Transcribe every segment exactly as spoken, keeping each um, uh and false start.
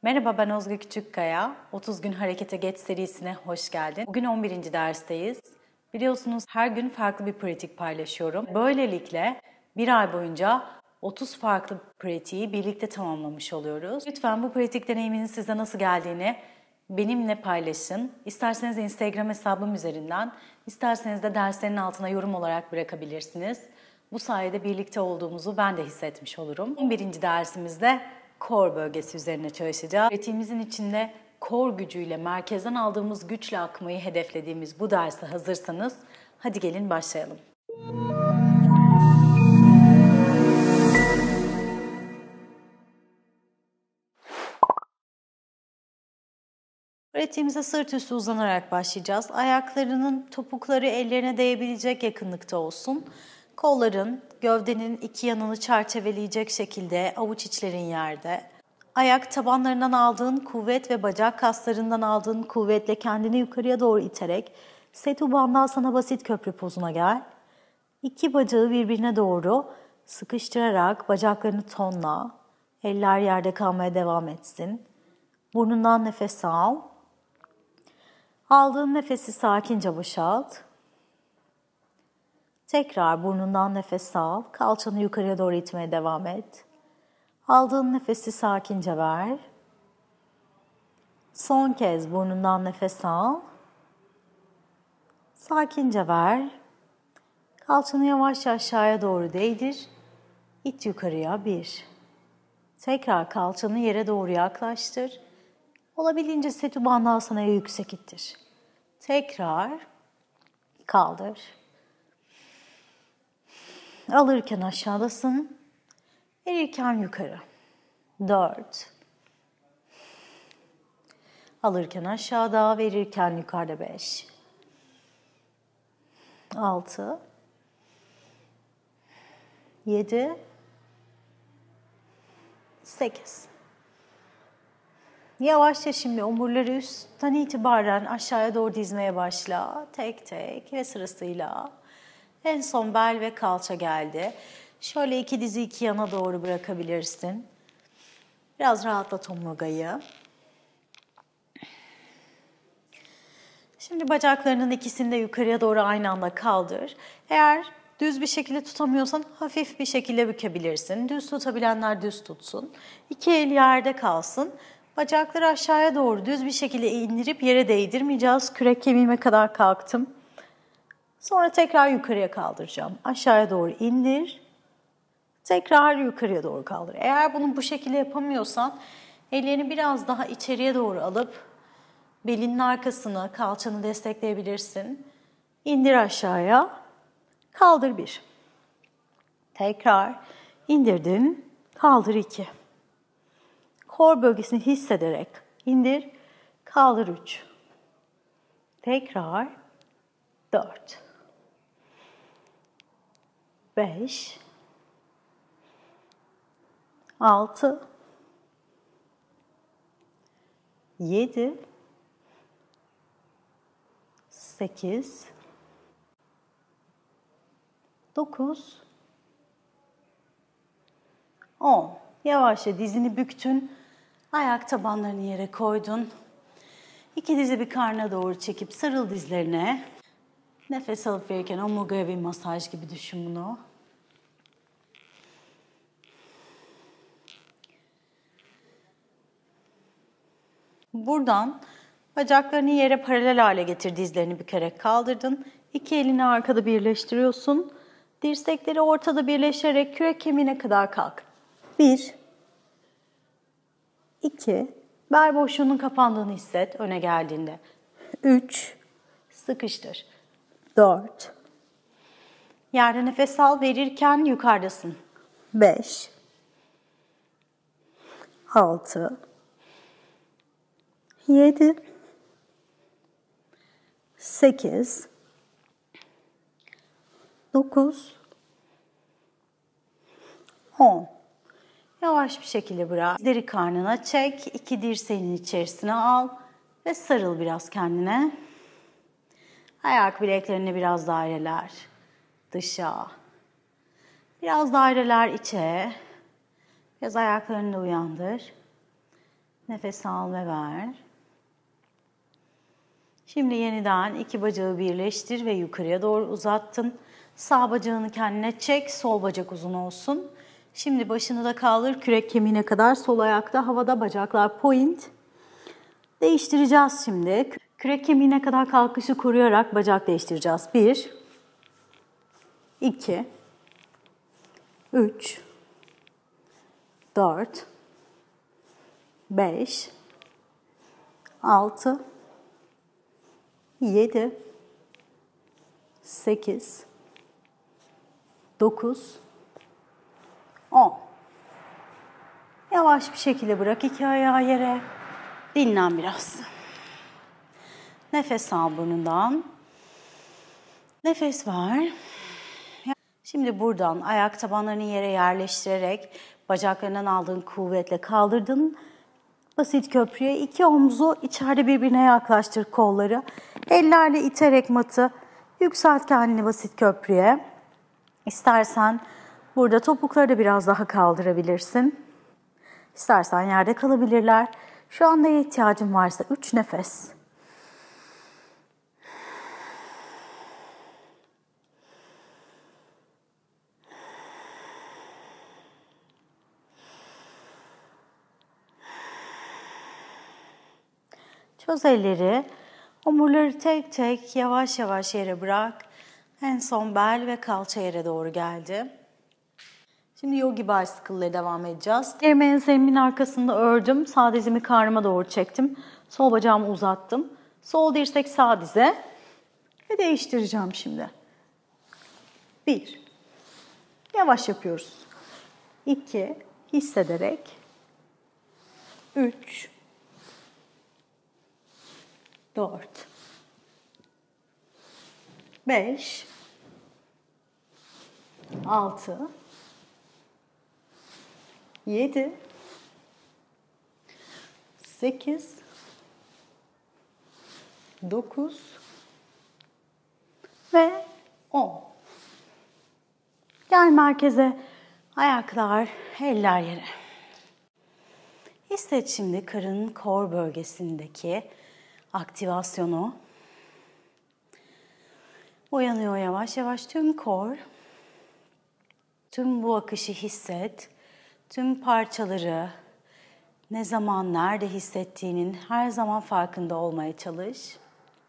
Merhaba, ben Özge Küçükkaya. otuz gün harekete geç serisine hoş geldin. Bugün on birinci dersteyiz. Biliyorsunuz her gün farklı bir pratik paylaşıyorum. Böylelikle bir ay boyunca otuz farklı pratiği birlikte tamamlamış oluyoruz. Lütfen bu pratik deneyiminin size nasıl geldiğini benimle paylaşın. İsterseniz Instagram hesabım üzerinden, isterseniz de derslerin altına yorum olarak bırakabilirsiniz. Bu sayede birlikte olduğumuzu ben de hissetmiş olurum. on birinci dersimizde core bölgesi üzerine çalışacağız. Pratiğimizin içinde core gücüyle, merkezden aldığımız güçle akmayı hedeflediğimiz bu derse hazırsanız hadi gelin başlayalım. Pratiğimize sırt üstü uzanarak başlayacağız. Ayaklarının topukları ellerine değebilecek yakınlıkta olsun. Kolların, gövdenin iki yanını çerçeveleyecek şekilde avuç içlerin yerde. Ayak tabanlarından aldığın kuvvet ve bacak kaslarından aldığın kuvvetle kendini yukarıya doğru iterek Setu Bandhasana basit köprü pozuna gel. İki bacağı birbirine doğru sıkıştırarak bacaklarını tonla. Eller yerde kalmaya devam etsin. Burnundan nefes al. Aldığın nefesi sakince boşalt. Tekrar burnundan nefes al. Kalçanı yukarıya doğru itmeye devam et. Aldığın nefesi sakince ver. Son kez burnundan nefes al. Sakince ver. Kalçanı yavaşça aşağıya doğru değdir. İt yukarıya bir. Tekrar kalçanı yere doğru yaklaştır. Olabildiğince Setu Bandhasana'ya yüksek ittir. Tekrar kaldır. Alırken aşağıdasın. Verirken yukarı. Dört. Alırken aşağıda, verirken yukarıda beş. Altı. Yedi. Sekiz. Yavaşça şimdi omurları üstten itibaren aşağıya doğru dizmeye başla. Tek tek ve sırasıyla. En son bel ve kalça geldi. Şöyle iki dizi iki yana doğru bırakabilirsin. Biraz rahatlat omurgayı. Şimdi bacaklarının ikisini de yukarıya doğru aynı anda kaldır. Eğer düz bir şekilde tutamıyorsan hafif bir şekilde bükebilirsin. Düz tutabilenler düz tutsun. İki el yerde kalsın. Bacakları aşağıya doğru düz bir şekilde indirip yere değdirmeyeceğiz. Kürek kemiğime kadar kalktım. Sonra tekrar yukarıya kaldıracağım. Aşağıya doğru indir. Tekrar yukarıya doğru kaldır. Eğer bunu bu şekilde yapamıyorsan ellerini biraz daha içeriye doğru alıp belinin arkasını, kalçanı destekleyebilirsin. İndir aşağıya. Kaldır bir. Tekrar indirdin. Kaldır iki. Kor bölgesini hissederek indir. Kaldır üç. Tekrar dört. beş. altı. yedi. sekiz. dokuz. on. Yavaşça dizini büktün. Ayak tabanlarını yere koydun. İki dizi bir karnına doğru çekip sarıl dizlerine. Nefes alıp verirken omurgaya bir masaj gibi düşün bunu. Buradan bacaklarını yere paralel hale getir, dizlerini bükerek kaldırdın. İki elini arkada birleştiriyorsun. Dirsekleri ortada birleştirerek kürek kemiğine kadar kalk. Bir, iki, bel boşluğunun kapandığını hisset öne geldiğinde. Üç, sıkıştır. Dört, yerde nefes al, verirken yukarıdasın. Beş, altı, yedi, sekiz, dokuz, on. Yavaş bir şekilde bırak. Dizleri karnına çek. İki dirseğinin içerisine al ve sarıl biraz kendine. Ayak bileklerini biraz daireler dışa. Biraz daireler içe. Biraz ayaklarını da uyandır. Nefes al ve ver. Şimdi yeniden iki bacağı birleştir ve yukarıya doğru uzattın. Sağ bacağını kendine çek, sol bacak uzun olsun. Şimdi başını da kaldır, kürek kemiğine kadar sol ayakta havada, bacaklar point. Değiştireceğiz şimdi. Kürek kemiğine kadar kalkışı koruyarak bacak değiştireceğiz. bir, iki, üç, dört, beş, altı, yedi, sekiz, dokuz, on. Yavaş bir şekilde bırak iki ayağı yere. Dinlen biraz. Nefes al burnundan. Nefes ver. Şimdi buradan ayak tabanlarını yere yerleştirerek bacaklarından aldığın kuvvetle kaldırdın. Basit köprüye iki omzu içeride birbirine yaklaştır kolları. Ellerle iterek matı yükselt kendini basit köprüye. İstersen burada topukları da biraz daha kaldırabilirsin. İstersen yerde kalabilirler. Şu anda ihtiyacın varsa üç nefes. Çöz elleri, omurları tek tek yavaş yavaş yere bırak. En son bel ve kalça yere doğru geldi. Şimdi yogi bicycle'le devam edeceğiz. Elimi enserimin arkasında ördüm. Sağ dizimi karnıma doğru çektim. Sol bacağımı uzattım. Sol dirsek sağ dize. Ve değiştireceğim şimdi. Bir. Yavaş yapıyoruz. İki. Hissederek. Üç. Dört. Beş. Altı. Yedi. Sekiz. Dokuz. Ve on. Gel merkeze. Ayaklar, eller yere. Hisset şimdi karın kor bölgesindeki aktivasyonu. Uyanıyor yavaş yavaş tüm kor. Tüm bu akışı hisset. Tüm parçaları ne zaman, nerede hissettiğinin her zaman farkında olmaya çalış.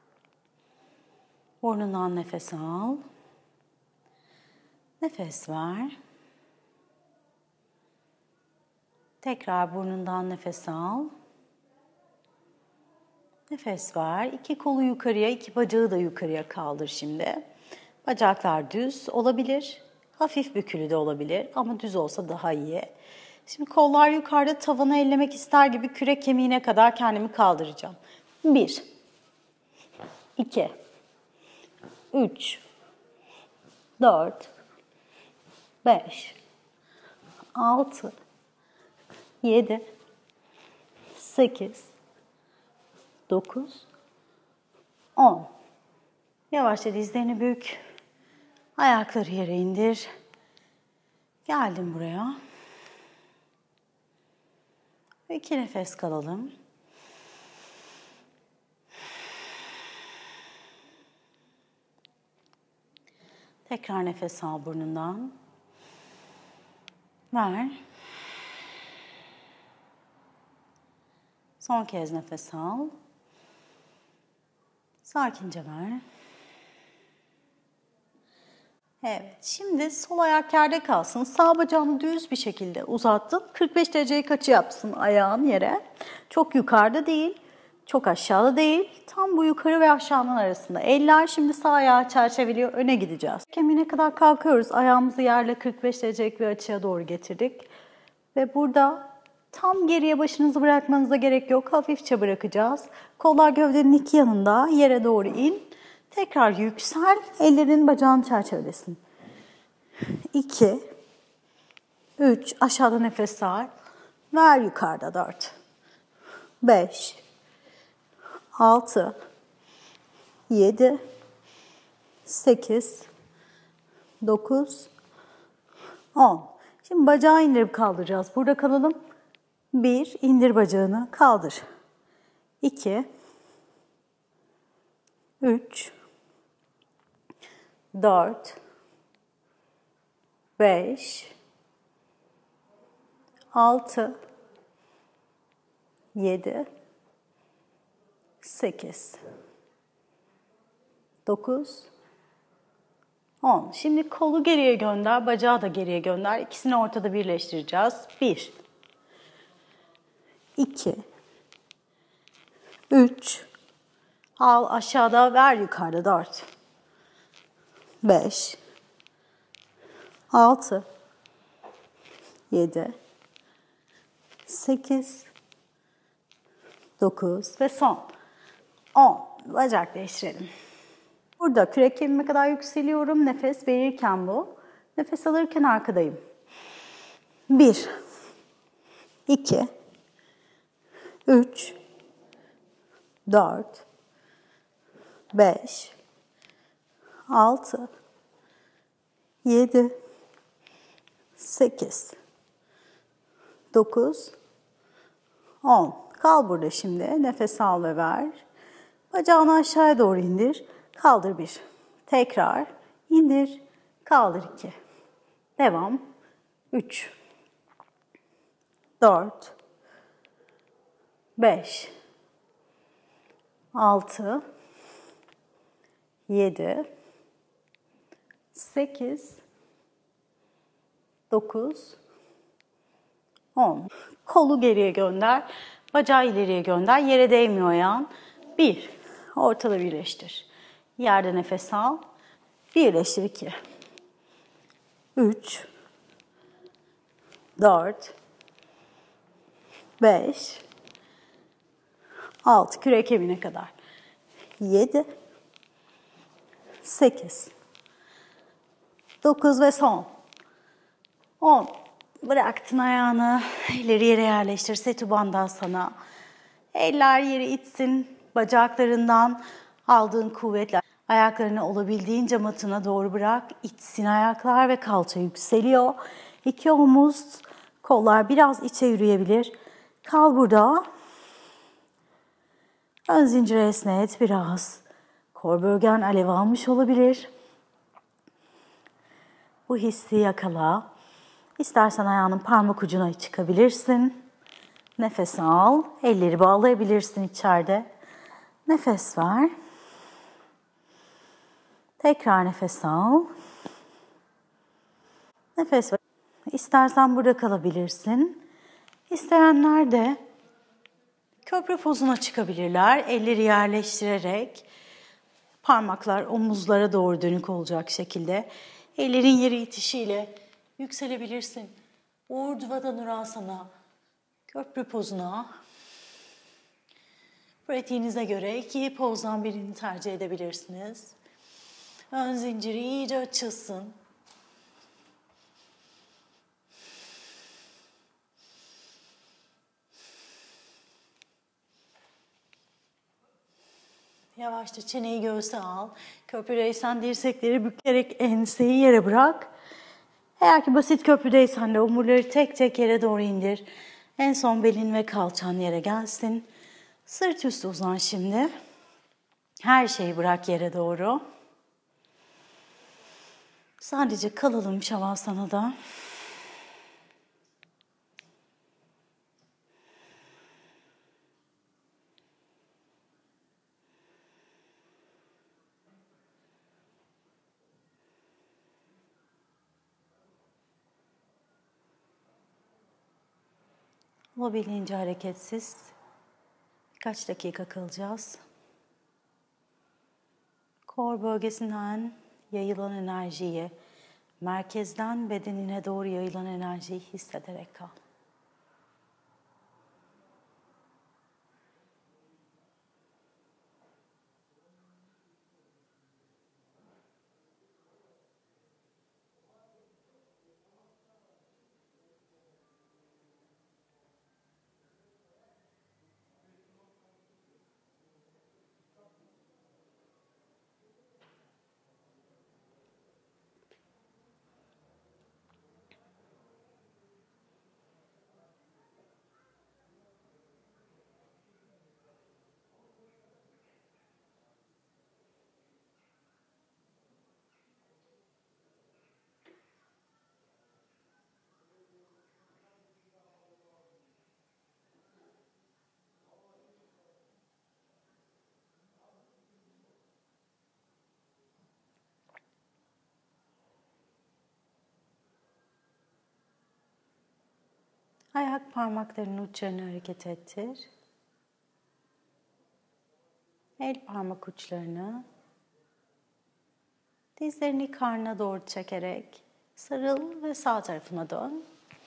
Burnundan nefes al. Nefes ver. Tekrar burnundan nefes al. Nefes ver. İki kolu yukarıya, iki bacağı da yukarıya kaldır şimdi. Bacaklar düz olabilir. Hafif bükülü de olabilir ama düz olsa daha iyi. Şimdi kollar yukarıda, tavanı ellemek ister gibi kürek kemiğine kadar kendimi kaldıracağım. Bir. iki. Üç. Dört. Beş. Altı. Yedi. Sekiz. Dokuz. On. Yavaşça dizlerini bük. Ayakları yere indir. Geldim buraya. İki nefes kalalım. Tekrar nefes al burnundan. Ver. Son kez nefes al. Sakince ver. Evet, şimdi sol ayak yerde kalsın. Sağ bacağını düz bir şekilde uzattın. kırk beş dereceyi kaçı yapsın ayağın yere. Çok yukarıda değil, çok aşağıda değil. Tam bu yukarı ve aşağının arasında. Eller şimdi sağ ayağı çerçeveliyor, öne gideceğiz. Kemiğine kadar kalkıyoruz. Ayağımızı yerle kırk beş derecelik bir açıya doğru getirdik. Ve burada tam geriye başınızı bırakmanıza gerek yok. Hafifçe bırakacağız. Kollar gövdenin iki yanında, yere doğru in. Tekrar yüksel, ellerin bacağın çerçevelesin. iki, üç, aşağıda nefes al. Ver yukarıda dört, beş, altı, yedi, sekiz, dokuz, on. Şimdi bacağı indirip kaldıracağız. Burada kalalım. Bir, indir bacağını, kaldır. İki, üç, dört, beş, altı, yedi, sekiz, dokuz, on. Şimdi kolu geriye gönder, bacağı da geriye gönder. İkisini ortada birleştireceğiz. Bir, iki, üç, al aşağıda, ver yukarıda. Dört, beş, altı, yedi, sekiz, dokuz ve son. on. Bacak değiştirelim. Burada kürek kemiğime kadar yükseliyorum. Nefes verirken bu. Nefes alırken arkadayım. Bir, iki, üç, dört, beş, altı, yedi, sekiz, dokuz, on. Kal burada şimdi. Nefes al ve ver. Bacağını aşağıya doğru indir. Kaldır bir. Tekrar indir. Kaldır iki. Devam. Üç. Dört. Beş. Altı. Yedi. Sekiz. Dokuz. on. Kolu geriye gönder. Bacağı ileriye gönder. Yere değmiyor ayağın. Bir. Ortada birleştir. Yerde nefes al. Birleştir iki. Üç. Dört. Beş. Altı. Kürek kemiğine kadar. Yedi. Sekiz. Dokuz ve son. On. Bıraktın ayağını. Elleri yere yerleştir. Setu Bandhasana. Eller yere itsin. Bacaklarından aldığın kuvvetle ayaklarını olabildiğince matına doğru bırak. İtsin ayaklar ve kalça yükseliyor. İki omuz, kollar biraz içe yürüyebilir. Kal burada. Ön zinciri esnet biraz. Kor bölgen alev almış olabilir. Bu hissi yakala. İstersen ayağının parmak ucuna çıkabilirsin. Nefes al. Elleri bağlayabilirsin içeride. Nefes ver. Tekrar nefes al. Nefes ver. İstersen burada kalabilirsin. İsteyenler de köprü pozuna çıkabilirler. Elleri yerleştirerek parmaklar omuzlara doğru dönük olacak şekilde ellerin yere itişiyle yükselebilirsin. Urdhva Dhanurasana, köprü pozuna. Pratiğinize göre iki pozdan birini tercih edebilirsiniz. Ön zinciri iyice açılsın. Yavaşça çeneyi göğse al. Köprüdeysen dirsekleri bükerek enseyi yere bırak. Eğer ki basit köprüdeysen de omurları tek tek yere doğru indir. En son belin ve kalçan yere gelsin. Sırt üstü uzan şimdi. Her şeyi bırak yere doğru. Sadece kalalım Şavasana'da. Olabildiğince hareketsiz. Birkaç dakika kalacağız. Kor bölgesinden yayılan enerjiyi, merkezden bedenine doğru yayılan enerjiyi hissederek kal. Ayak parmaklarının uçlarını hareket ettir. El parmak uçlarını dizlerini karnına doğru çekerek sarıl ve sağ tarafına dön.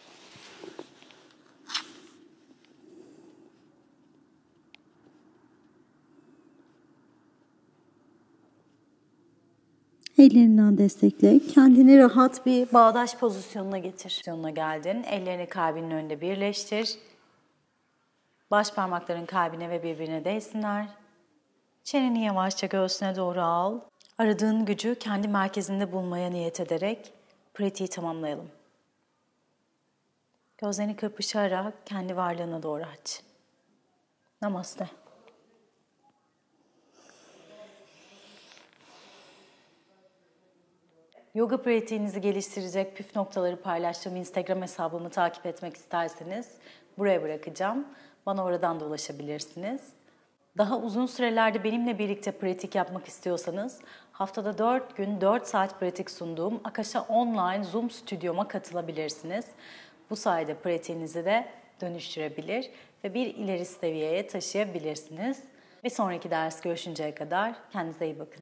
Ellerinden destekle. Kendini rahat bir bağdaş pozisyonuna getir. Pozisyonuna geldin. Ellerini kalbinin önünde birleştir. Baş parmakların kalbine ve birbirine değsinler. Çeneni yavaşça göğsüne doğru al. Aradığın gücü kendi merkezinde bulmaya niyet ederek pratiği tamamlayalım. Gözlerini kırpışarak kendi varlığına doğru aç. Namaste. Yoga pratiğinizi geliştirecek püf noktaları paylaştığım Instagram hesabımı takip etmek isterseniz buraya bırakacağım. Bana oradan da ulaşabilirsiniz. Daha uzun sürelerde benimle birlikte pratik yapmak istiyorsanız haftada dört gün dört saat pratik sunduğum Akasha Online Zoom stüdyoma katılabilirsiniz. Bu sayede pratiğinizi de dönüştürebilir ve bir ileri seviyeye taşıyabilirsiniz. Bir sonraki ders görüşünceye kadar kendinize iyi bakın.